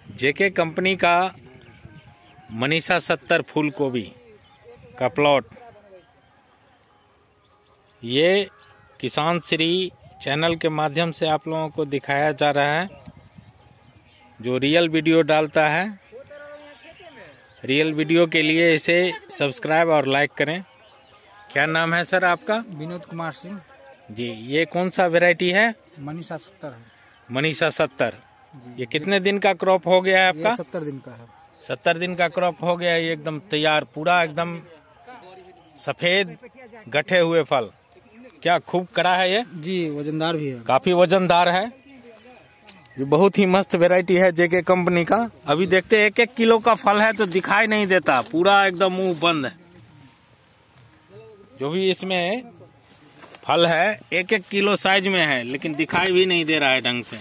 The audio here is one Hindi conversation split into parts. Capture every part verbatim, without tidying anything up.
जेके कंपनी का मनीषा सत्तर फूल गोभी का प्लॉट, ये किसान श्री चैनल के माध्यम से आप लोगों को दिखाया जा रहा है, जो रियल वीडियो डालता है। रियल वीडियो के लिए इसे सब्सक्राइब और लाइक करें। क्या नाम है सर आपका? विनोद कुमार सिंह जी। ये कौन सा वैरायटी है? मनीषा सत्तर है। मनीषा सत्तर। ये कितने दिन का क्रॉप हो गया है आपका? सत्तर दिन का है। सत्तर दिन का क्रॉप हो गया है। ये एकदम तैयार, पूरा एकदम सफेद गठे हुए फल। क्या खूब कड़ा है ये? जी, वजनदार भी है, काफी वजनदार है। ये बहुत ही मस्त वैरायटी है जेके कंपनी का। अभी देखते हैं, एक एक किलो का फल है तो दिखाई नहीं देता, पूरा एकदम मुंह बंद है। जो भी इसमें फल है एक एक किलो साइज में है, लेकिन दिखाई भी नहीं दे रहा है ढंग से।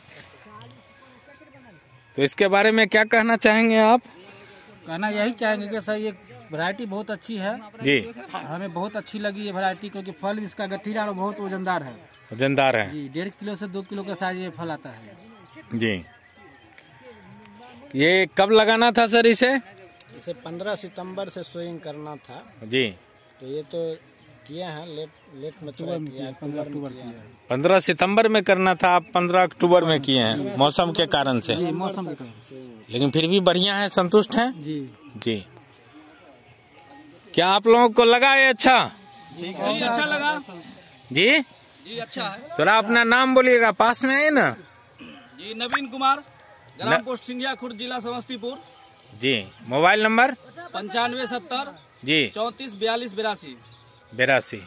तो इसके बारे में क्या कहना चाहेंगे आप? कहना यही चाहेंगे कि सर ये वैरायटी बहुत अच्छी है जी। हमें बहुत अच्छी लगी ये वैरायटी, क्योंकि फल इसका गठीला और बहुत वजनदार है। वजनदार है जी, डेढ़ किलो से दो किलो का साइज ये फल आता है। जी। ये कब लगाना था सर इसे? इसे पंद्रह सितंबर से सोइंग करना था जी। तो ये तो किए हैं, लेट लेट में पंद्रह अक्टूबर किया है। पंद्रह सितंबर में करना था, आप पंद्रह अक्टूबर में किए हैं मौसम के कारण से। जी, मौसम के कारण से। लेकिन फिर भी बढ़िया है, संतुष्ट हैं? जी जी। क्या आप लोगों को लगा ये अच्छा? जी, अच्छा लगा जी जी, अच्छा है। थोड़ा अपना नाम बोलिएगा, पास में है ना? जी, नवीन कुमार, ग्राम पोस्ट सिंधिया खुर्द, जिला समस्तीपुर। जी। Mobile number? पंचानवे सत्तर जी चौतीस बयालीस बिरासी बेरासी।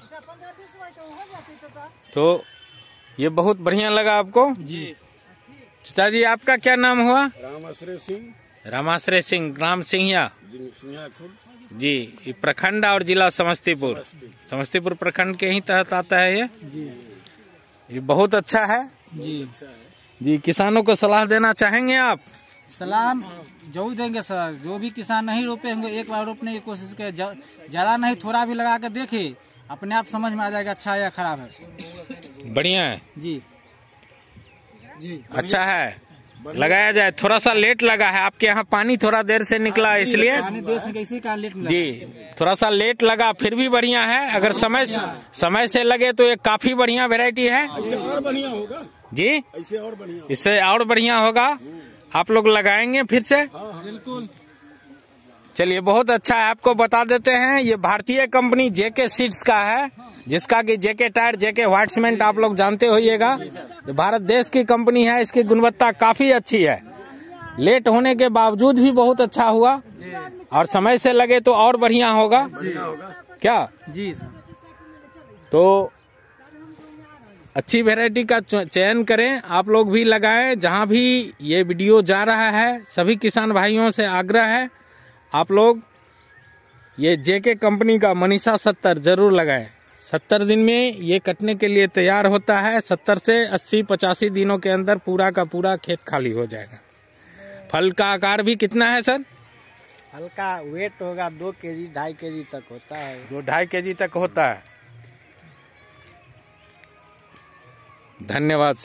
तो ये बहुत बढ़िया लगा आपको? जी। चाचा जी, आपका क्या नाम हुआ? रामाश्रय सिंह। रामाश्रय सिंह, ग्राम सिंहिया सिंहिया खुर्द। जी। ये प्रखंड और जिला समस्तीपुर, समस्तीपुर प्रखंड के ही तहत आता है ये। जी। ये बहुत अच्छा है। जी जी। किसानों को सलाह देना चाहेंगे आप? सलाम जरूर देंगे सर। जो भी किसान नहीं रोपे होंगे, एक बार रोपने की कोशिश करें। ज्यादा नहीं, थोड़ा भी लगा के देखिए, अपने आप समझ में आ जाएगा अच्छा है या खराब है। बढ़िया है जी जी, अच्छा है। लगाया जाए। थोड़ा सा लेट लगा है, आपके यहाँ पानी थोड़ा देर से निकला है इसलिए। पानी देर से कैसे का लेट मिला? जी, थोड़ा सा लेट लगा, फिर भी बढ़िया है। अगर समय समय से लगे तो ये काफी बढ़िया वैरायटी है। इससे और बढ़िया होगा जी, इससे और बढ़िया इससे और बढ़िया होगा। आप लोग लगाएंगे फिर से? बिल्कुल। चलिए, बहुत अच्छा है। आपको बता देते हैं, ये भारतीय कंपनी जेके सीड्स का है, जिसका कि JK tyre, JK white cement आप लोग जानते होइएगा। ये भारत देश की कंपनी है, इसकी गुणवत्ता काफी अच्छी है। लेट होने के बावजूद भी बहुत अच्छा हुआ, और समय से लगे तो और बढ़िया होगा। क्या जी सर। तो अच्छी वैरायटी का चयन करें, आप लोग भी लगाएं। जहां भी ये वीडियो जा रहा है, सभी किसान भाइयों से आग्रह है, आप लोग ये जेके कंपनी का मनीषा सत्तर जरूर लगाएं। सत्तर दिन में ये कटने के लिए तैयार होता है। सत्तर से अस्सी पचासी दिनों के अंदर पूरा का पूरा खेत खाली हो जाएगा। फल का आकार भी कितना है सर? हल्का वेट होगा, दो केजी ढाई केजी तक होता है। दो ढाई केजी तक होता है। धन्यवाद।